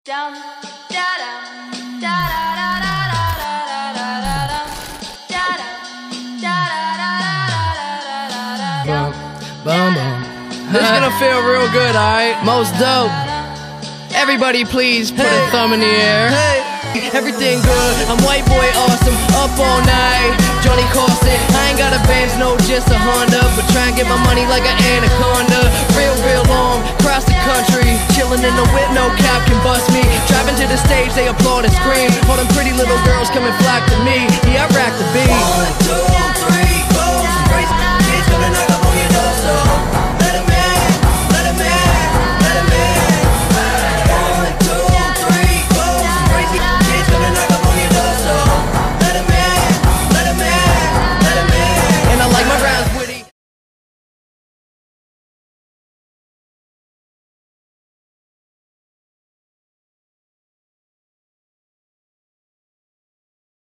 Dum da dum da da da da da da da da da da da da da. This is gonna feel real good, alright? Most dope. Everybody please put a thumb in the air. Everything good, I'm white boy awesome, up all night, Johnny Carson. I ain't got a Benz, no, just a Honda, but try and get my money like an anaconda. Real long, across the country, chilling in the whip, no cop can bust me. Driving to the stage, they applaud and scream. All them pretty little girls come and flock to me.